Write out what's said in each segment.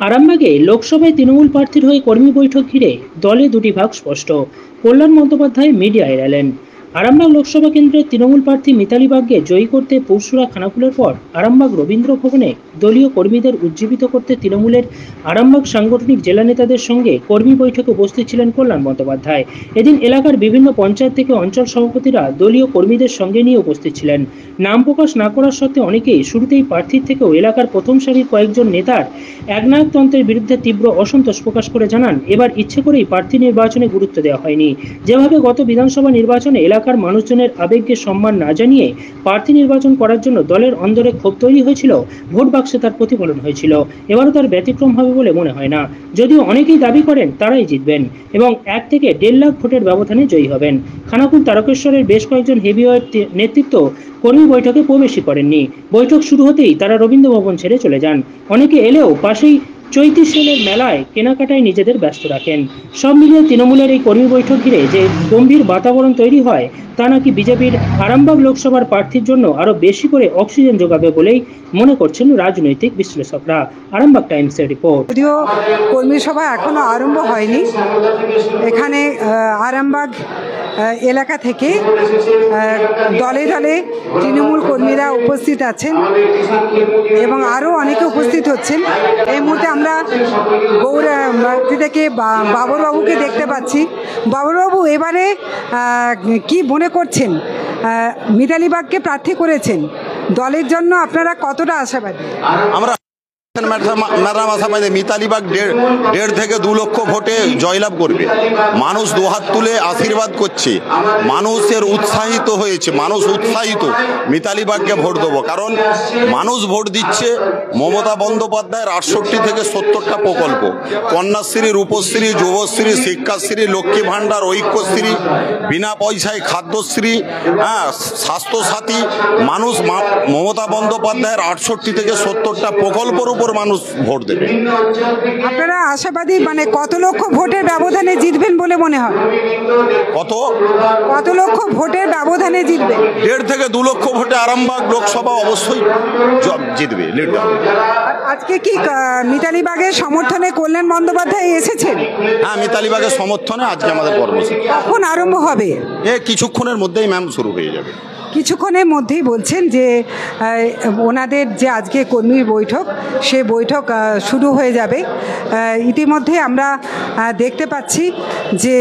আরামবাগে লোকসভায় তৃণমূল প্রার্থীর হয়ে কর্মী বৈঠক ঘিরে দলে দুটি ভাগ স্পষ্ট। কল্যাণ বন্দ্যোপাধ্যায় মিডিয়ায় এলেন। আরামবাগ লোকসভা কেন্দ্রের তৃণমূল প্রার্থী মিতালি বাগকে জয়ী করতে পরশুরা খানাকুলের পর আরামবাগ রবীন্দ্র ভবনে দলীয় কর্মীদের উজ্জীবিত করতে তৃণমূলের আরামবাগ সাংগঠনিক জেলা নেতাদের সঙ্গে কর্মী বৈঠকে উপস্থিত ছিলেন কল্যাণ বন্দ্যোপাধ্যায়। এদিন এলাকার বিভিন্ন পঞ্চায়েত থেকে অঞ্চল সভাপতিরা দলীয় কর্মীদের সঙ্গে নিয়ে উপস্থিত ছিলেন। নাম প্রকাশ না করার সত্ত্বে অনেকেই শুরুতেই প্রার্থীর থেকেও এলাকার প্রথম সারির কয়েকজন নেতার একনায়কতন্ত্রের বিরুদ্ধে তীব্র অসন্তোষ প্রকাশ করে জানান, এবার ইচ্ছে করেই প্রার্থী নির্বাচনে গুরুত্ব দেওয়া হয়নি। যেভাবে গত বিধানসভা নির্বাচনে এলাকার মানুষজনের আবেগকে সম্মান না জানিয়ে প্রার্থী নির্বাচন করার জন্য দলের অন্দরে ক্ষোভ তৈরি হয়েছিল, ভোট বাক্সে তার প্রতিফলন হয়েছিল। এবারও তার ব্যতিক্রম হবে বলে মনে হয় না। যদিও অনেকেই দাবি করেন তারাই জিতবেন এবং 1 থেকে 1.5 লাখ ভোটের ব্যবধানে জয়ী হবেন। খানাকুল তারকেশ্বরের বেশ কয়েকজন হেভিওয়েট নেতৃত্ব কর্মী বৈঠকে প্রবেশই করেননি। বৈঠক শুরু হতেই তারা রবীন্দ্র ভবন ছেড়ে চলে যান। অনেকে এলেও পাশেই চৈতি সেলের মেলায় কেনাকাটায় নিজেদের ব্যস্ত রাখেন। সব মিলিয়ে তৃণমূলের এই কর্মী বৈঠক ঘিরে যে গম্ভীর বাতাবরণ তৈরি হয় তা নাকি বিজেপির আরামবাগ লোকসভার প্রার্থীর জন্য আরো বেশি করে অক্সিজেন যোগাবে বলেই মনে করছেন রাজনৈতিক বিশ্লেষকরা। আরামবাগ টাইমসের রিপোর্ট। যদিও কর্মী সভা এখনো আরম্ভ হয়নি, এখানে আরামবাগ এলাকা থেকে দলে দলে তৃণমূল কর্মীরা উপস্থিত আছেন এবং আরও অনেকে উপস্থিত হচ্ছেন। এই মুহূর্তে আমরা গৌরী থেকে বাবুরবাবুকে দেখতে পাচ্ছি। বাবুরবাবু, এবারে কি মনে করছেন? মিতালি বাগকে প্রার্থী করেছেন, দলের জন্য আপনারা কতটা আশাবাদী? আমরা ম্যাডাম আশাবাদী মিতালি বাগ 1.5 থেকে 2 লক্ষ ভোটে জয়লাভ করবে। মানুষ দুহাত তুলে আশীর্বাদ করছে, মানুষের উৎসাহিত হয়েছে, মানুষ উৎসাহিত মিতালি বাগকে ভোট দেবো। কারণ মানুষ ভোট দিচ্ছে মমতা বন্দ্যোপাধ্যায়ের 68 থেকে 70টা প্রকল্প, কন্যাশ্রী, রূপশ্রী, যুবশ্রী, শিক্ষাশ্রী, লক্ষ্মী ভাণ্ডার, ঐক্যশ্রী, বিনা পয়সায় খাদ্যশ্রী, স্বাস্থ্যসাথী। মানুষ মমতা বন্দ্যোপাধ্যায়ের 68 থেকে 70টা প্রকল্পের উপর মানুষ ভোট দেবে। আপনারা আশাবাদী, মানে কত লক্ষ ভোটের ব্যবধানে জিতবেন বলে মনে হয়? কত লক্ষ ভোটের ব্যবধানে জিতবে? 1.5 থেকে 2 লক্ষ ভোটে আরামবাগ লোকসভা অবশ্যই জিতবে। আজকে কি মিতালি বাগের সমর্থনে কল্যাণ বন্দ্যোপাধ্যায় এসেছেন? হ্যাঁ, মিতালি বাগের সমর্থনে আজকে আমাদের কর্মসূচি। কখন আরম্ভ হবে? কিছুক্ষণের মধ্যেই ম্যাম শুরু হয়ে যাবে। কিছুক্ষণের মধ্যেই বলছেন যে ওনাদের যে আজকে কর্মী বৈঠক, সে বৈঠক শুরু হয়ে যাবে। ইতিমধ্যে আমরা দেখতে পাচ্ছি যে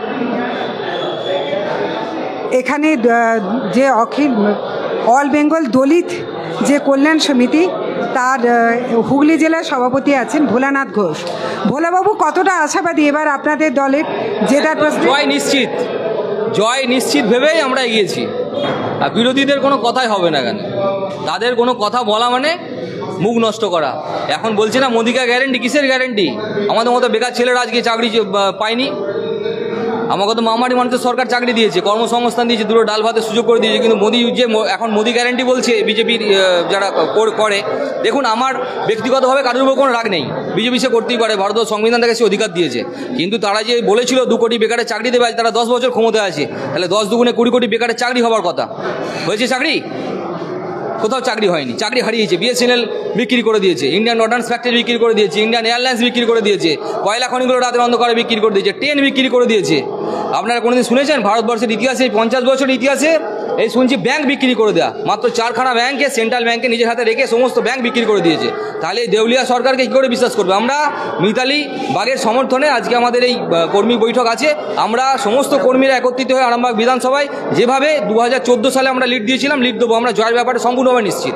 এখানে যে অল বেঙ্গল দলিত যে কল্যাণ সমিতি, তার হুগলি জেলার সভাপতি আছেন ভোলানাথ ঘোষ। ভোলাবাবু, কতটা আশাবাদী এবার আপনাদের দলের জেতার প্রশ্নে? জয় নিশ্চিত ভেবেই আমরা এগিয়েছি। আর বিরোধীদের কোনো কথাই হবে না কেন, তাদের কোনো কথা বলা মানে মুখ নষ্ট করা। এখন বলছে না মোদিকা গ্যারেন্টি, কিসের গ্যারেন্টি? আমাদের মতো বেকার ছেলেরা আজকে চাকরি পায়নি। আমাকে তো মামারি মানুষের সরকার চাকরি দিয়েছে, কর্মসংস্থান দিয়েছে, দুটো ডাল ভাতের সুযোগ করে দিয়েছে। কিন্তু মোদি যে এখন মোদি গ্যারেন্টি বলছে বিজেপির যারা করে, দেখুন আমার ব্যক্তিগতভাবে কারোর উপর কোনো রাগ নেই, বিজেপি সে করতেই পারে, ভারতীয় সংবিধান থেকে সে অধিকার দিয়েছে। কিন্তু তারা যে বলেছিল 2 কোটি বেকারের চাকরি দেবে, আজ তারা 10 বছর ক্ষমতায় আছে, তাহলে 10 দুগুণে 20 কোটি বেকারের চাকরি হওয়ার কথা। হয়েছে চাকরি? কোথাও চাকরি হয়নি, চাকরি হারিয়েছে। বিএসএনএল বিক্রি করে দিয়েছে, ইন্ডিয়ান অর্ডান্স ফ্যাক্টরি বিক্রি করে দিয়েছে, ইন্ডিয়ান এয়ারলাইন্স বিক্রি করে দিয়েছে, কয়লা খনিগুলো রাতের অন্ধকারে বিক্রি করে দিয়েছে, ট্রেন বিক্রি করে দিয়েছে। আপনারা কোনোদিন শুনেছেন ভারতবর্ষের ইতিহাসে, 50 বছরের ইতিহাসে এই শুনছি ব্যাংক বিক্রি করে দেওয়া? মাত্র 4খানা ব্যাংকে, সেন্ট্রাল ব্যাংকে নিজের হাতে রেখে সমস্ত ব্যাংক বিক্রি করে দিয়েছে। তাহলে এই দেউলিয়া সরকারকে কী করে বিশ্বাস করবে? আমরা মিতালি বাগের সমর্থনে আজকে আমাদের এই কর্মী বৈঠক আছে। আমরা সমস্ত কর্মীরা একত্রিত হয়ে আরামবাগ বিধানসভায় যেভাবে 2014 সালে আমরা লিড দিয়েছিলাম, লিড দেবো। আমরা জয়ের ব্যাপারে সম্পূর্ণভাবে নিশ্চিত।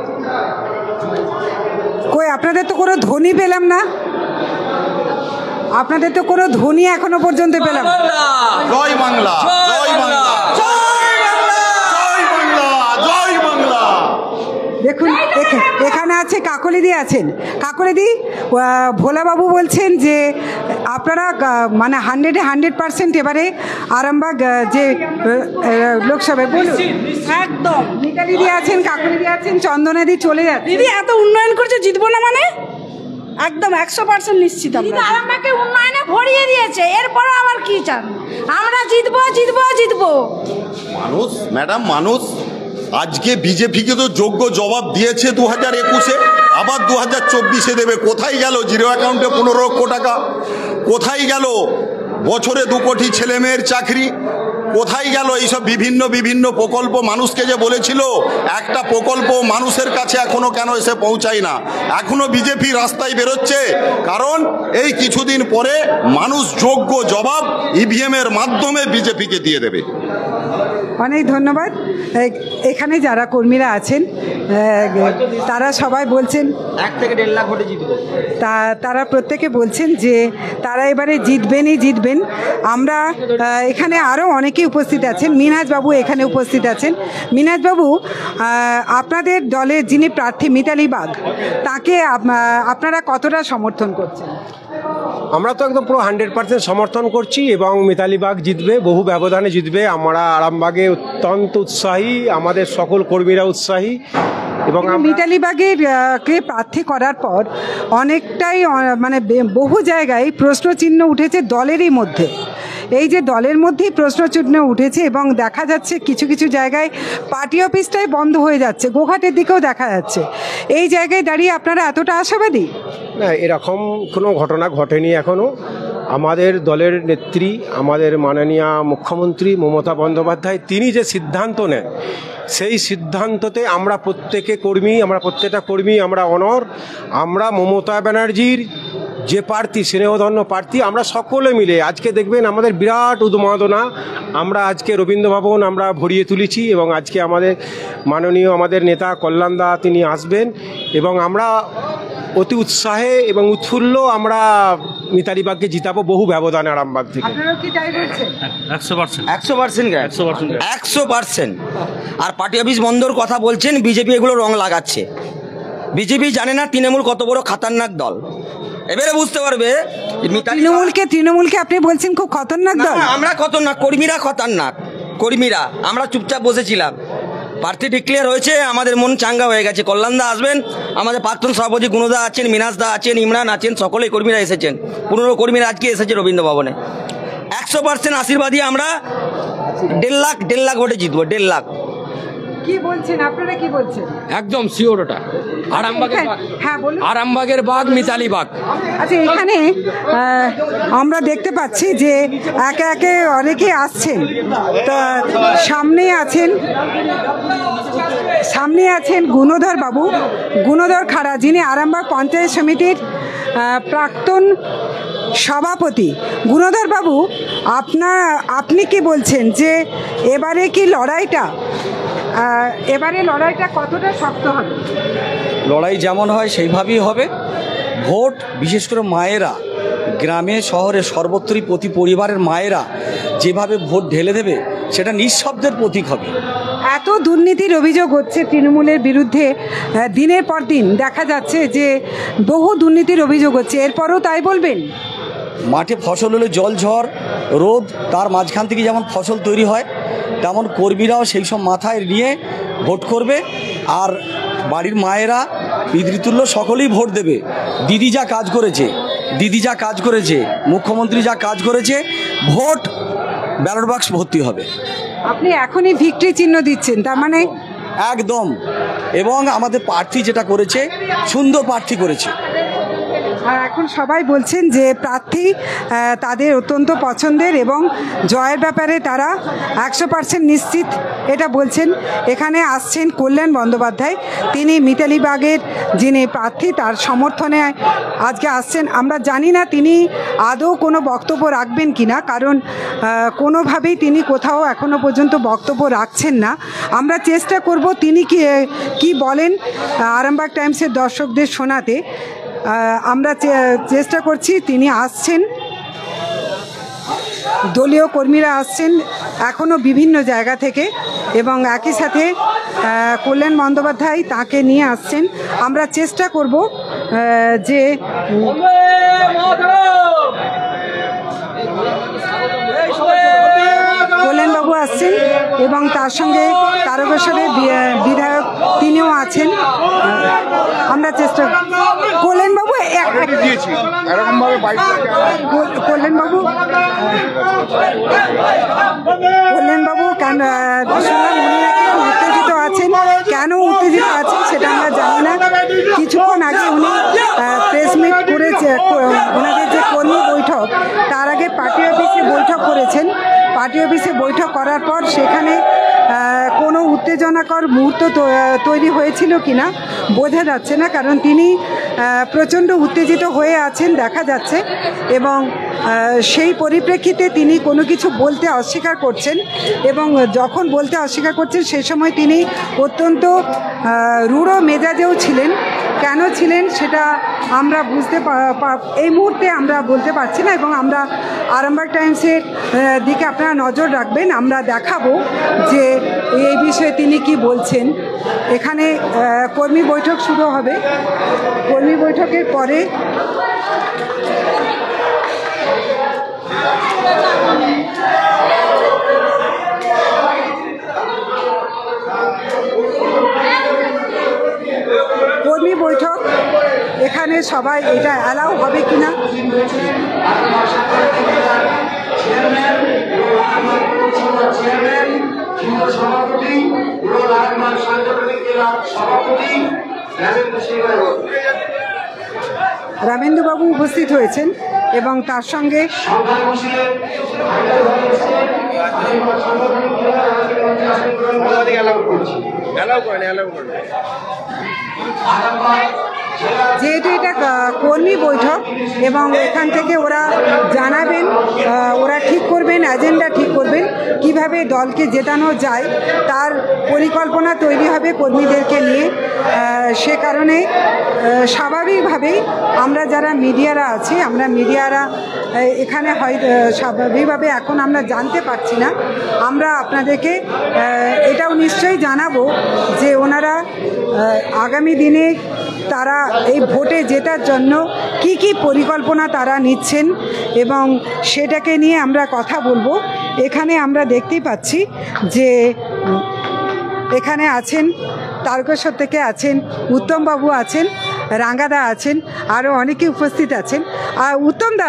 আপনাদের তো কোনো ধ্বনি পেলাম না, আপনাদের তো কোনো ধ্বনি এখনো পর্যন্ত পেলাম। জয় বাংলা, জয় বাংলা, দেখুন এখানে আছে কাকলিদি আছেন। কাকলিদি, ভোলাবাবু বলছেন যে আপনারা মানে 100% এবারে আরামবাগ যে লোকসভায় বলুন। একদম মিতালিদি আছেন, কাকলিদি আছেন, চন্দনাদি চলে যাচ্ছে। দিদি এত উন্নয়ন করছে, জিতবো না মানে? একদম 100% নিশ্চিত। আমাকে উন্নয়নে ভরিয়ে দিয়েছে, এরপরও আবার কি চান? আমরা জিতবো। মানুষ ম্যাডাম, মানুষ আজকে বিজেপিকে তো যোগ্য জবাব দিয়েছে 2021-এ। আবার 2024-এ দেবে। কোথায় গেল জিরো অ্যাকাউন্টে 15 লক্ষ টাকা? কোথায় গেল বছরে 2 কোটি ছেলে মেয়ের চাকরি? কোথায় গেল এইসব বিভিন্ন প্রকল্প? মানুষকে যে বলেছিল একটা প্রকল্প মানুষের কাছে এখনো কেন এসে পৌঁছায় না? এখনো বিজেপি রাস্তায় বেরোচ্ছে, কারণ এই কিছুদিন পরে মানুষ যোগ্য জবাব ইভিএমের মাধ্যমে বিজেপিকে দিয়ে দেবে। অনেক ধন্যবাদ। এখানে যারা কর্মীরা আছেন তারা সবাই বলছেন 1 থেকে 1.5 লাখ ভোটে জিতবো। তারা প্রত্যেকে বলছেন যে তারা এবারে জিতবেন। আমরা এখানে আরও অনেকেই উপস্থিত আছেন। মিনহাজবাবু এখানে উপস্থিত আছেন। মিনহাজবাবু, আপনাদের দলের যিনি প্রার্থী মিতালি বাগ, তাকে আপনারা কতটা সমর্থন করছেন? আমরা তো একদম পুরো 100% সমর্থন করছি এবং মিতালি বাগ জিতবে, বহু ব্যবধানে জিতবে। আমরা আরামবাগে অত্যন্ত উৎসাহী, আমাদের সকল কর্মীরা উৎসাহী। এবং মিতালি বাগের কে প্রার্থী করার পর অনেকটাই মানে বহু জায়গায় প্রশ্নচিহ্ন উঠেছে দলেরই মধ্যে। এই যে দলের মধ্যেই প্রশ্নচিহ্ন উঠেছে এবং দেখা যাচ্ছে কিছু কিছু জায়গায় পার্টি অফিসটাই বন্ধ হয়ে যাচ্ছে, গোঘাটের দিকেও দেখা যাচ্ছে। এই জায়গায় দাঁড়িয়ে আপনারা এতটা আশাবাদী? না, এরকম কোনো ঘটনা ঘটেনি এখনও। আমাদের দলের নেত্রী, আমাদের মাননীয় মুখ্যমন্ত্রী মমতা বন্দ্যোপাধ্যায়, তিনি যে সিদ্ধান্ত নেন সেই সিদ্ধান্ততে আমরা প্রত্যেকটা কর্মী আমরা অনড়। আমরা মমতা ব্যানার্জির যে প্রার্থী, স্নেহধন্য প্রার্থী, আমরা সকলে মিলে আজকে দেখবেন আমাদের বিরাট উন্মাদনা। আমরা আজকে রবীন্দ্রভবন আমরা ভরিয়ে তুলেছি এবং আজকে আমাদের নেতা কল্যাণদা তিনি আসবেন এবং আমরা অতি উৎসাহে এবং উৎফুল্ল আমরা মিতালি বাগকে জিতাবো বহু ব্যবধানে আরামবাগ থেকে। 100%। আর পার্টি অফিস বন্ধর কথা বলছেন, বিজেপি এগুলো রং লাগাচ্ছে। বিজেপি জানে না তৃণমূল কত বড় খতরনাক দল। এবারে বুঝতে পারবে তৃণমূলকে আপনি বলছেন খুব খতরনাক দল। আমরা খতরনাক, কর্মীরা খতরনাক। কর্মীরা আমরা চুপচাপ বসেছিলাম। প্রার্থী ডিক্লেয়ার হয়েছে, আমাদের মন চাঙ্গা হয়ে গেছে। কল্যাণদা আসবেন, আমাদের প্রাক্তন সভাপতি গুণদা আছেন, মিনাসদা আছেন, ইমরান আছেন, সকলেই কর্মীরা এসেছেন। 15 কর্মীরা আজকে এসেছে রবীন্দ্র ভবনে। 100% আশীর্বাদী আমরা 1.5 লাখ ভোটে জিতবো। 1.5 লাখ। কি বলছেন আপনারা, কি বলছেন? একদম শিওর ওটা আরামবাগের বাগ, মিতালি বাগ। আচ্ছা, এখানে আমরা দেখতে পাচ্ছি যে একে একে অনেকে আসছেন। তা সামনে আছেন গুণধর বাবু, গুণধর খাড়া, যিনি আরামবাগ পঞ্চায়েত সমিতির প্রাক্তন সভাপতি। গুণধর বাবু, আপনি কি বলছেন যে এবারে লড়াইটা কতটা শক্ত হবে? লড়াই যেমন হয় সেইভাবেই হবে। ভোট, বিশেষ করে মায়েরা, গ্রামে শহরে সর্বত্রই প্রতি পরিবারের মায়েরা যেভাবে ভোট ঢেলে দেবে সেটা নিঃশব্দের প্রতীক হবে। এত দুর্নীতির অভিযোগ হচ্ছে তৃণমূলের বিরুদ্ধে, দিনের পর দিন দেখা যাচ্ছে যে বহু দুর্নীতির অভিযোগ হচ্ছে, এরপরও তাই বলবেন? মাঠে ফসল হলে জল, ঝড়, রোদ, তার মাঝখান থেকে যেমন ফসল তৈরি হয়, তেমন কর্মীরাও সেই সব মাথায় নিয়ে ভোট করবে। আর বাড়ির মায়েরা, পিতৃতুল্য সকলেই ভোট দেবে। দিদি যা কাজ করেছে, মুখ্যমন্ত্রী যা কাজ করেছে, ভোট ব্যালট বাক্স ভর্তি হবে। আপনি এখনই ভিক্টরি চিহ্ন দিচ্ছেন, তার মানে? একদম। এবং আমাদের প্রার্থী যেটা করেছে, সুন্দর প্রার্থী করেছে। আর এখন সবাই বলছেন যে প্রার্থী তাদের অত্যন্ত পছন্দের এবং জয়ের ব্যাপারে তারা 100% নিশ্চিত, এটা বলছেন। এখানে আসছেন কল্যাণ বন্দ্যোপাধ্যায়, তিনি মিতালি বাগের যিনি প্রার্থী তার সমর্থনে আজকে আসছেন। আমরা জানি না তিনি আদৌ কোনো বক্তব্য রাখবেন কিনা, কারণ কোনোভাবেই তিনি কোথাও এখনো পর্যন্ত বক্তব্য রাখছেন না। আমরা চেষ্টা করব তিনি কি বলেন আরামবাগ টাইমসের দর্শকদের শোনাতে। আমরা চেষ্টা করছি। তিনি আসছেন, দলীয় কর্মীরা আসছেন এখনও বিভিন্ন জায়গা থেকে, এবং একই সাথে কল্যাণ বন্দ্যোপাধ্যায় তাকে নিয়ে আসছেন। আমরা চেষ্টা করব যে কল্যাণবাবু আসছেন এবং তার সঙ্গে তারকেশ্বরের বিধায়ক তিনিও আছেন। আমরা চেষ্টা কল্যাণবাবু কেন শুনলাম উনি নাকি উত্তেজিত আছেন, কেন উত্তেজিত আছেন সেটা আমরা জানি না। কিছুক্ষণ আগে উনি প্রেস মিট করেছে, ওনাদের যে কর্মী বৈঠক তার আগে পার্টি অফিসে বৈঠক করেছেন। পার্টি অফিসে বৈঠক করার পর সেখানে কোনো উত্তেজনাকর মুহূর্ত তৈরি হয়েছিল কিনা বোঝা যাচ্ছে না, কারণ তিনি প্রচণ্ড উত্তেজিত হয়ে আছেন দেখা যাচ্ছে, এবং সেই পরিপ্রেক্ষিতে তিনি কোনো কিছু বলতে অস্বীকার করছেন, এবং যখন বলতে অস্বীকার করছেন সেই সময় তিনি অত্যন্ত রূঢ় মেজাজেও ছিলেন। কেন ছিলেন সেটা আমরা এই মুহূর্তে আমরা বলতে পারছি না, এবং আমরা আরামবাগ টাইমসের দিকে আপনারা নজর রাখবেন। আমরা দেখাবো যে এই বিষয়ে তিনি কি বলছেন। এখানে কর্মী বৈঠক শুরু হবে। কর্মী বৈঠকের পরে কর্মী বৈঠক এখানে সবাই এটা অ্যালাউ হবে কিনা রামেন্দুবাবু উপস্থিত হয়েছেন এবং তার সঙ্গে যেহেতু এটা কর্মী বৈঠক এবং এখান থেকে ওরা জানাবেন, ওরা ঠিক করবেন, এজেন্ডা ঠিক করবেন কিভাবে দলকে জেতানো যায়, তার পরিকল্পনা তৈরি হবে কর্মীদেরকে নিয়ে। সে কারণে স্বাভাবিকভাবেই আমরা যারা মিডিয়ারা আছি, আমরা মিডিয়ারা এখানে হয় স্বাভাবিকভাবে এখন আমরা জানতে পারছি না, আমরা আপনাদেরকে এটাও নিশ্চয়ই জানাবো যে ওনারা আগামী দিনে তারা এই ভোটে জেতার জন্য কি কি পরিকল্পনা তারা নিচ্ছেন এবং সেটাকে নিয়ে আমরা কথা বলবো। এখানে আমরা দেখতেই পাচ্ছি যে এখানে আছেন তারকেশ্বর থেকে আছেন উত্তমবাবু, আছেন রাঙ্গাদা, আছেন আরও অনেকে উপস্থিত আছেন। আর উত্তমদা,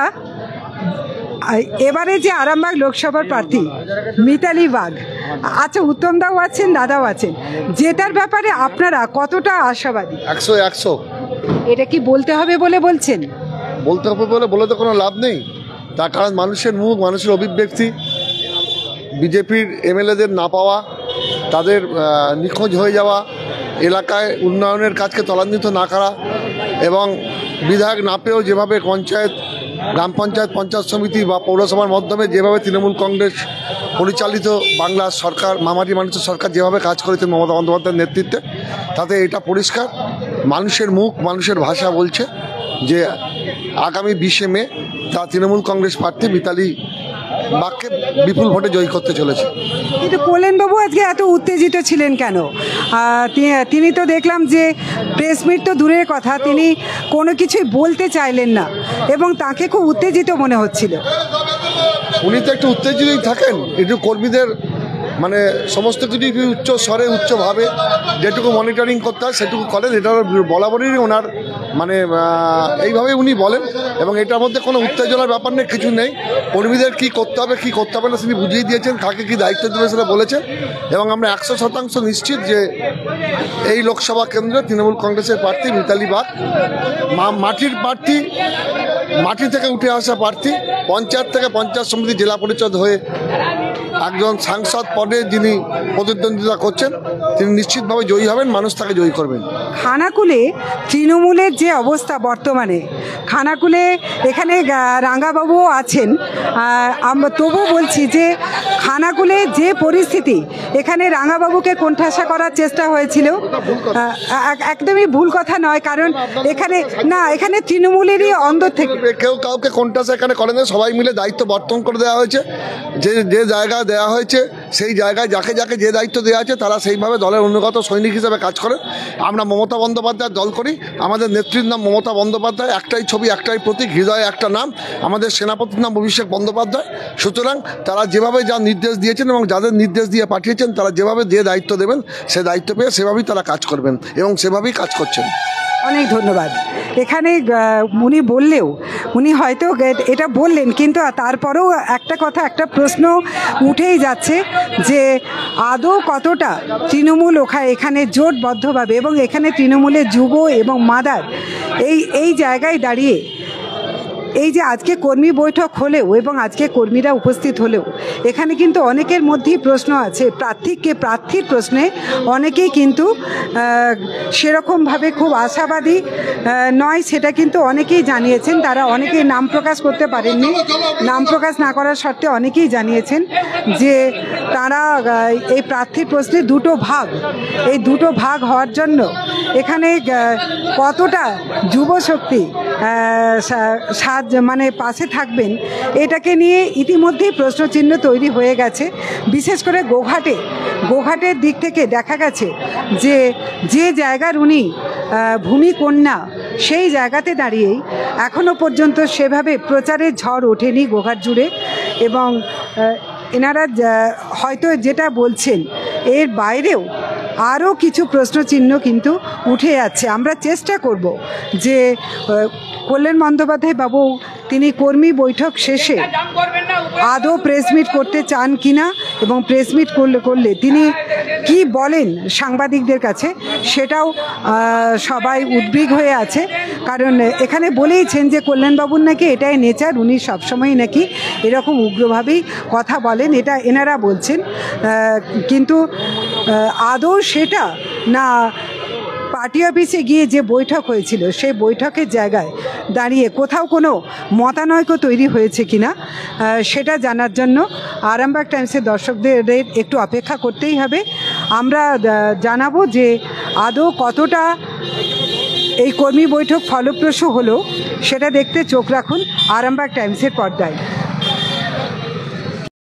এবারে যে আরামবাগ লোকসভার প্রার্থী মিতালি বাগ, আচ্ছা উত্তমদাও আছেন, দাদাও আছেন, জেতার ব্যাপারে আপনারা কতটা আশাবাদী? 100 এটা কি বলতে হবে বলে বলছেন? বলতে হবে বলে তো কোনো লাভ নেই, তার কারণ মানুষের মুখ, মানুষের অভিব্যক্তি, বিজেপির এমএলএদের না পাওয়া, তাদের নিখোঁজ হয়ে যাওয়া, এলাকায় উন্নয়নের কাজকে ত্বরান্বিত না করা, এবং বিধায়ক না পেয়েও যেভাবে পঞ্চায়েত, গ্রাম পঞ্চায়েত, পঞ্চায়েত সমিতি বা পৌরসভার মাধ্যমে যেভাবে তৃণমূল কংগ্রেস পরিচালিত বাংলার সরকার, মামাটি মানুষের সরকার যেভাবে কাজ করেছে মমতা বন্দ্যোপাধ্যায়ের নেতৃত্বে, তাতে এটা পরিষ্কার মানুষের মুখ, মানুষের ভাষা বলছে যে আগামী 20শে মে তা তৃণমূল কংগ্রেস প্রার্থী মিতালি বাগকে বিপুল ভোটে জয়ী করতে চলেছে। কিন্তু কল্যাণবাবু আজকে এত উত্তেজিত ছিলেন কেন? তিনি তো দেখলাম যে প্রেস মিট তো দূরের কথা, তিনি কোনো কিছুই বলতে চাইলেন না এবং তাকে খুব উত্তেজিত মনে হচ্ছিল। উনি তো একটু উত্তেজিতই থাকেন, একটু কর্মীদের মানে সমস্ত কিছু উচ্চ স্বরে উচ্চভাবে যেটুকু মনিটরিং করতে হয় সেটুকু করেন, এটা বরাবরই ওনার মানে এইভাবে উনি বলেন, এবং এটার মধ্যে কোনো উত্তেজনার ব্যাপার নেই, কিছু নেই। কর্মীদের কী করতে হবে কী করতে হবে না তিনি বুঝিয়ে দিয়েছেন, কাকে কী দায়িত্ব দেবে সেটা বলেছেন, এবং আমরা 100% নিশ্চিত যে এই লোকসভা কেন্দ্রে তৃণমূল কংগ্রেসের প্রার্থী মিতালি বাগ মাটির প্রার্থী, মাটি থেকে উঠে আসা প্রার্থী, পঞ্চায়েত থেকে পঞ্চায়েত সমিতি, জেলা পরিষদ হয়ে একজন সাংসদ পদে যিনি প্রতিদ্বন্দ্বিতা করছেন, তিনি নিশ্চিতভাবে জয়ী হবেন, মানুষ তাকে জয়ী করবেন। খানাকুলে তৃণমূলের যে অবস্থা বর্তমানে, খানাকুলে এখানে রাঙ্গাবাবুও আছেন, আমরা তবু বলছি যে খানাকুলে যে পরিস্থিতি, এখানে রাঙ্গাবাবুকে কোণঠাসা করার চেষ্টা হয়েছিল, একদমই ভুল কথা নয়, কারণ এখানে তৃণমূলেরই অন্দর থেকে কেউ কাউকে কোণঠাসা এখানে করে না, সবাই মিলে দায়িত্ব বর্তন করে দেওয়া হয়েছে, যে জায়গায় দেওয়া হয়েছে সেই জায়গায় যাকে যাকে যে দায়িত্ব দেওয়া আছে তারা সেইভাবে দলের অনুগত সৈনিক হিসেবে কাজ করে। আমরা মমতা বন্দ্যোপাধ্যায়ের দল করি, আমাদের নেত্রীর নাম মমতা বন্দ্যোপাধ্যায়, একটাই ছবি, একটাই প্রতীক, হৃদয়ে একটা নাম, আমাদের সেনাপতির নাম অভিষেক বন্দ্যোপাধ্যায়। সুতরাং তারা যেভাবে যা নির্দেশ দিয়েছেন এবং যাদের নির্দেশ দিয়ে পাঠিয়েছেন, তারা যেভাবে যে দায়িত্ব দেবেন সে দায়িত্ব পেয়ে সেভাবেই তারা কাজ করবেন এবং সেভাবেই কাজ করছেন। অনেক ধন্যবাদ। এখানে উনি বললেও উনি হয়তো এটা বললেন, কিন্তু তারপরেও একটা কথা, একটা প্রশ্ন উঠেই যাচ্ছে যে আদৌ কতটা তৃণমূল এখানে জোটবদ্ধভাবে, এবং এখানে তৃণমূলের যুব এবং মাদার এই জায়গায় দাঁড়িয়ে এই যে আজকে কর্মী বৈঠক হলেও এবং আজকে কর্মীরা উপস্থিত হলেও এখানে কিন্তু অনেকের মধ্যেই প্রশ্ন আছে। প্রার্থীর প্রশ্নে অনেকেই কিন্তু সেরকমভাবে খুব আশাবাদী নয়, সেটা কিন্তু অনেকেই জানিয়েছেন। তারা অনেকেই নাম প্রকাশ করতে পারেননি, নাম প্রকাশ না করার সত্ত্বে অনেকেই জানিয়েছেন যে তারা এই প্রার্থীর প্রশ্নে এই দুটো ভাগ হওয়ার জন্য এখানে কতটা যুবশক্তি মানে পাশে থাকবেন, এটাকে নিয়ে ইতিমধ্যেই প্রশ্নচিহ্ন তৈরি হয়ে গেছে। বিশেষ করে গোঘাটের দিক থেকে দেখা গেছে যে জায়গার উনি ভূমিকন্যা, সেই জায়গাতে দাঁড়িয়েই এখনও পর্যন্ত সেভাবে প্রচারের ঝড় ওঠেনি গোঘাট জুড়ে। এবং এনারা হয়তো যেটা বলছেন এর বাইরেও আরও কিছু প্রশ্নচিহ্ন কিন্তু উঠে যাচ্ছে। আমরা চেষ্টা করব যে কল্যাণ বন্দ্যোপাধ্যায় বাবু তিনি কর্মী বৈঠক শেষে আদৌ প্রেস মিট করতে চান কিনা, এবং প্রেস মিট করলে তিনি কি বলেন সাংবাদিকদের কাছে, সেটাও সবাই উদ্বিগ্ন হয়ে আছে। কারণ এখানে বলেইছেন যে কল্যাণবাবুর নাকি এটাই নেচার, উনি সবসময় নাকি এরকম উগ্রভাবেই কথা বলেন, এটা এনারা বলছেন। কিন্তু আদৌ সেটা না পার্টি অফিসে গিয়ে যে বৈঠক হয়েছিল সেই বৈঠকের জায়গায় দাঁড়িয়ে কোথাও কোনো মতানৈক্য তৈরি হয়েছে কিনা, সেটা জানার জন্য আরামবাগ টাইমসের দর্শকদের একটু অপেক্ষা করতেই হবে। আমরা জানাবো যে আদৌ কতটা এই কর্মী বৈঠক ফলপ্রসূ হলো, সেটা দেখতে চোখ রাখুন আরামবাগ টাইমসের পর্দায়।